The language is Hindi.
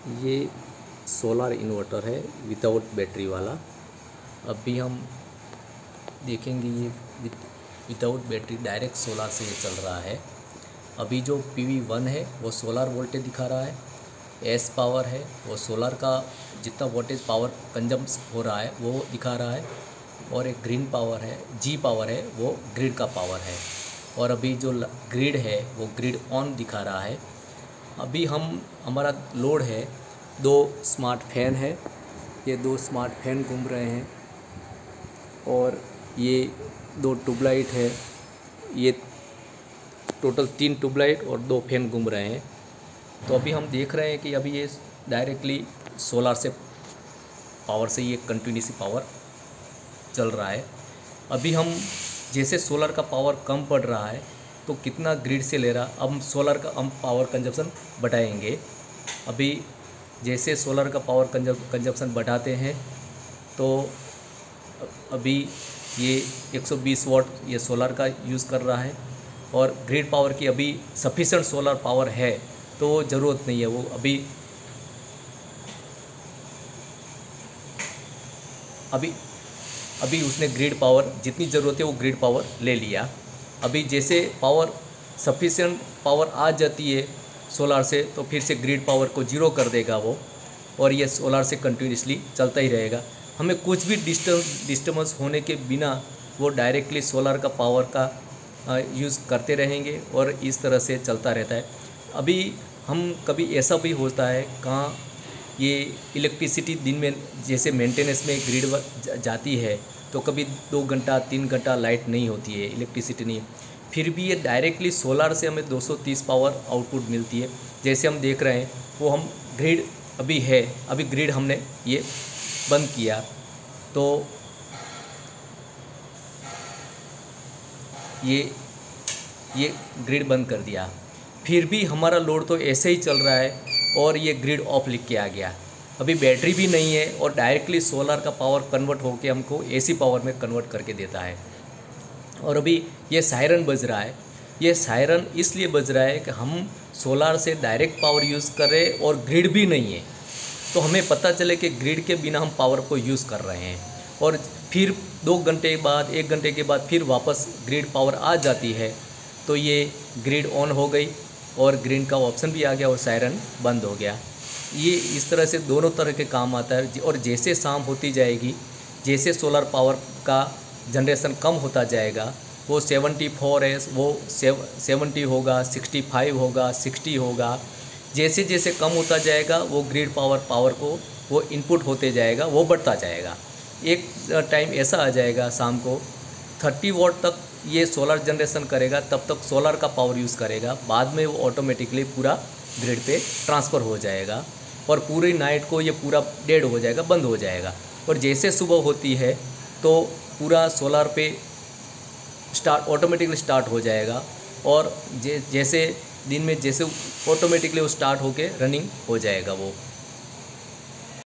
ये सोलर इन्वर्टर है विदाउट बैटरी वाला। अभी हम देखेंगे ये विदाउट बैटरी डायरेक्ट सोलर से ये चल रहा है। अभी जो PV1 है वो सोलर वोल्टेज दिखा रहा है, S पावर है वो सोलर का जितना वोल्टेज पावर कंजम हो रहा है वो दिखा रहा है, और एक ग्रीन पावर है G पावर है वो ग्रिड का पावर है। और अभी जो ग्रिड है वो ग्रिड ऑन दिखा रहा है। अभी हमारा लोड है 2 स्मार्ट फैन है, ये 2 स्मार्ट फैन घूम रहे हैं, और ये 2 ट्यूबलाइट है, ये टोटल 3 ट्यूबलाइट और 2 फैन घूम रहे हैं। तो अभी हम देख रहे हैं कि अभी ये डायरेक्टली सोलर से पावर से ये कंटिन्यूसली पावर चल रहा है। अभी हम जैसे सोलर का पावर कम पड़ रहा है तो कितना ग्रिड से ले रहा, अब हम सोलर का पावर कंजप्शन बढ़ाएंगे। अभी जैसे सोलर का पावर कंजप्शन बढ़ाते हैं तो अभी ये 120 वाट ये सोलर का यूज़ कर रहा है, और ग्रिड पावर की अभी सफिशेंट सोलर पावर है तो ज़रूरत नहीं है। वो अभी उसने ग्रिड पावर जितनी ज़रूरत है वो ग्रिड पावर ले लिया। अभी जैसे पावर सफिशेंट पावर आ जाती है सोलर से तो फिर से ग्रिड पावर को जीरो कर देगा वो, और ये सोलर से कंटिन्यूसली चलता ही रहेगा। हमें कुछ भी डिस्टर्बेंस होने के बिना वो डायरेक्टली सोलर का पावर का यूज़ करते रहेंगे और इस तरह से चलता रहता है। अभी हम कभी ऐसा भी होता है कहाँ ये इलेक्ट्रिसिटी दिन में जैसे मेंटेनेंस में ग्रिड जाती है तो कभी 2 घंटा 3 घंटा लाइट नहीं होती है, इलेक्ट्रिसिटी नहीं है, फिर भी ये डायरेक्टली सोलर से हमें 230 पावर आउटपुट मिलती है। जैसे हम देख रहे हैं वो हम ग्रिड अभी है, अभी ग्रिड हमने ये बंद किया तो ये ग्रिड बंद कर दिया, फिर भी हमारा लोड तो ऐसे ही चल रहा है और ये ग्रिड ऑफ लिख के आ गया। अभी बैटरी भी नहीं है और डायरेक्टली सोलर का पावर कन्वर्ट होकर हमको AC पावर में कन्वर्ट करके देता है। और अभी ये सायरन बज रहा है, ये सायरन इसलिए बज रहा है कि हम सोलर से डायरेक्ट पावर यूज़ कर रहे हैं और ग्रिड भी नहीं है, तो हमें पता चले कि ग्रिड के बिना हम पावर को यूज़ कर रहे हैं। और फिर 2 घंटे बाद 1 घंटे के बाद फिर वापस ग्रिड पावर आ जाती है तो ये ग्रिड ऑन हो गई और ग्रीन का ऑप्शन भी आ गया और सायरन बंद हो गया। ये इस तरह से दोनों तरह के काम आता है। और जैसे शाम होती जाएगी, जैसे सोलर पावर का जनरेशन कम होता जाएगा, वो 74 है वो 70 होगा, 65 होगा, 60 होगा, जैसे जैसे कम होता जाएगा वो ग्रिड पावर को वो इनपुट होते जाएगा, वो बढ़ता जाएगा। एक टाइम ऐसा आ जाएगा शाम को 30 वाट तक ये सोलर जनरेशन करेगा, तब तक सोलर का पावर यूज़ करेगा, बाद में वो ऑटोमेटिकली पूरा ग्रिड पे ट्रांसफ़र हो जाएगा और पूरी नाइट को ये पूरा डेड हो जाएगा, बंद हो जाएगा। और जैसे सुबह होती है तो पूरा सोलर पे ऑटोमेटिकली स्टार्ट हो जाएगा, और जैसे दिन में जैसे ऑटोमेटिकली वो स्टार्ट होके रनिंग हो जाएगा वो।